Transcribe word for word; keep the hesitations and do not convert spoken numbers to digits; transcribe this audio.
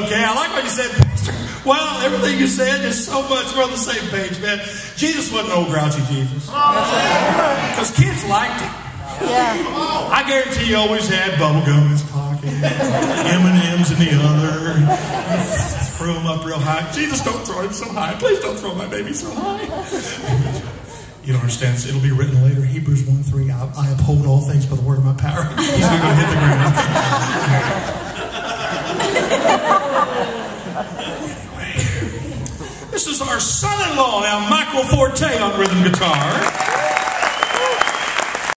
okay. I like what you said, Pastor. Well, everything you said is so much. We're on the same page, man. Jesus wasn't old grouchy Jesus. Because kids liked it. Yeah. I guarantee he always had bubble gum in his pocket, M and M's in the other. Threw him up real high. Jesus, don't throw him so high. Please don't throw my baby so high. You don't understand. It'll be written later. Hebrews one three. I, I uphold all things by the word of my power. He's not going to hit the ground. Anyway, this is our son-in-law now, Michael Forte on rhythm guitar.